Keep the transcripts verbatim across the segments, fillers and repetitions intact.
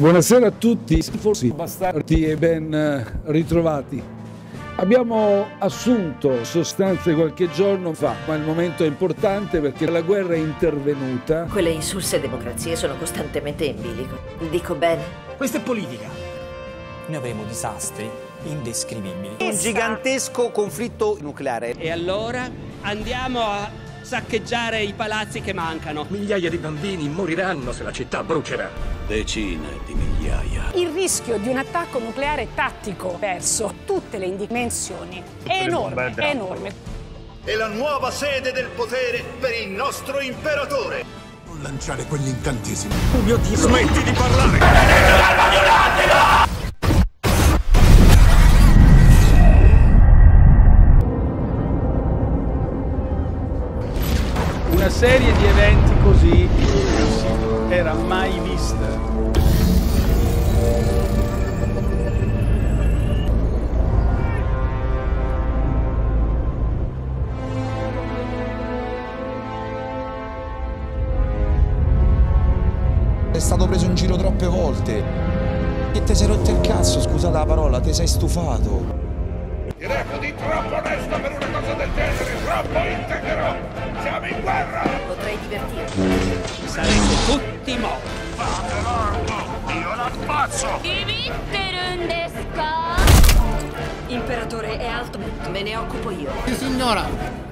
Buonasera a tutti, forse bastardi e ben ritrovati. Abbiamo assunto sostanze qualche giorno fa, ma il momento è importante perché la guerra è intervenuta. Quelle insulse democrazie sono costantemente in bilico. Dico bene? Questa è politica. Noi avremo disastri indescrivibili. Un gigantesco conflitto nucleare. E allora andiamo a saccheggiare i palazzi che mancano. Migliaia di bambini moriranno se la città brucerà. Decine di migliaia. Il rischio di un attacco nucleare tattico verso tutte le dimensioni è enorme, è enorme. È la nuova sede del potere per il nostro imperatore. Non lanciare quegli incantesimi. Oh mio Dio, smetti di parlare! Una serie di eventi così non si era mai vista. È stato preso in giro troppe volte. E ti sei rotto il cazzo, scusate la parola, ti sei stufato. Ti reputi troppo onesto per una cosa del genere, troppo integro! Siamo in guerra! Potrei divertirmi. Sarete tutti morti. Fate l'armo! Io la spazzo! Imperatore è alto, me ne occupo io. Signora!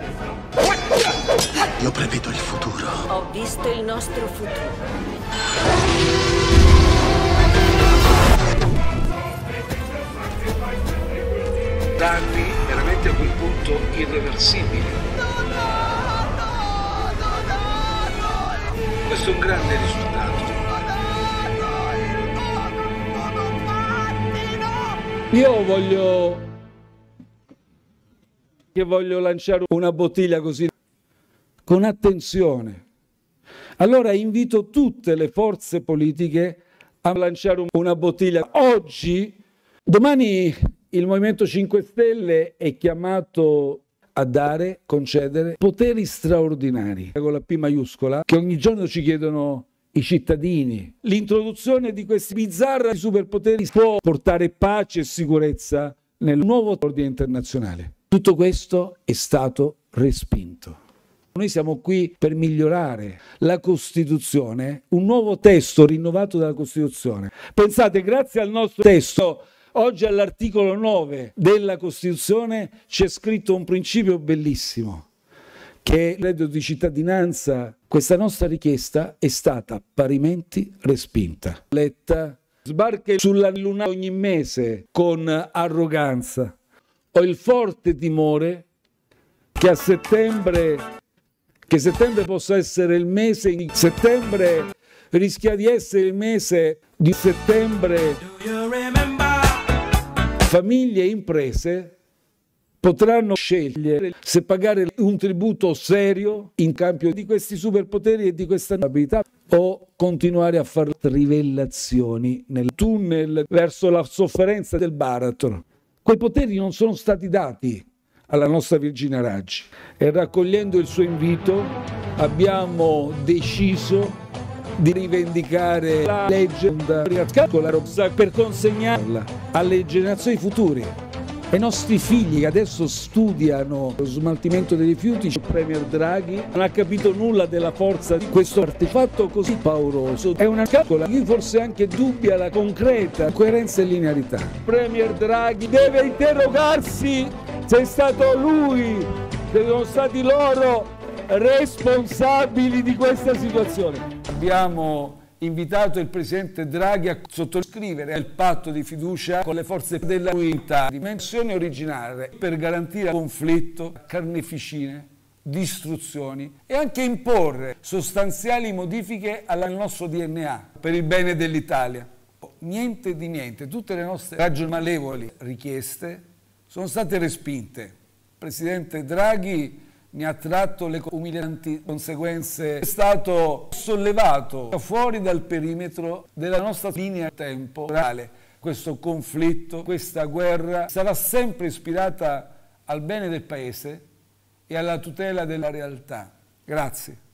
Io prevedo il futuro. Ho visto il nostro futuro. Danni veramente a quel punto irreversibili. Questo è un grande risultato. Io voglio che voglio lanciare una bottiglia così con attenzione. Allora invito tutte le forze politiche a lanciare una bottiglia. Oggi, domani il Movimento cinque Stelle è chiamato a dare, concedere poteri straordinari, con la P maiuscola, che ogni giorno ci chiedono i cittadini. L'introduzione di questi bizzarri superpoteri può portare pace e sicurezza nel nuovo ordine internazionale. Tutto questo è stato respinto. Noi siamo qui per migliorare la Costituzione, un nuovo testo rinnovato dalla Costituzione. Pensate, grazie al nostro testo, oggi all'articolo nove della Costituzione c'è scritto un principio bellissimo, che è il reddito di cittadinanza. Questa nostra richiesta è stata parimenti respinta. Letta sbarca sulla Luna ogni mese con arroganza. Ho il forte timore che a settembre, che settembre possa essere il mese, in settembre rischia di essere il mese di settembre. Famiglie e imprese potranno scegliere se pagare un tributo serio in cambio di questi superpoteri e di questa abilità o continuare a fare trivellazioni nel tunnel verso la sofferenza del baratro. Quei poteri non sono stati dati alla nostra Virginia Raggi e raccogliendo il suo invito abbiamo deciso di rivendicare la legge per consegnarla alle generazioni future. I nostri figli che adesso studiano lo smaltimento dei rifiuti, il Premier Draghi non ha capito nulla della forza di questo artefatto così pauroso. È una calcola che forse anche dubbia la concreta coerenza e linearità. Il Premier Draghi deve interrogarsi se è stato lui, se sono stati loro responsabili di questa situazione. Abbiamo invitato il Presidente Draghi a sottoscrivere il patto di fiducia con le forze della unità, dimensione originale, per garantire il conflitto, carneficine, distruzioni e anche imporre sostanziali modifiche al nostro D N A per il bene dell'Italia. Niente di niente, tutte le nostre ragionevoli richieste sono state respinte. Il Presidente Draghi ne ha tratto le umilianti conseguenze, è stato sollevato fuori dal perimetro della nostra linea temporale. Questo conflitto, questa guerra sarà sempre ispirata al bene del Paese e alla tutela della realtà. Grazie.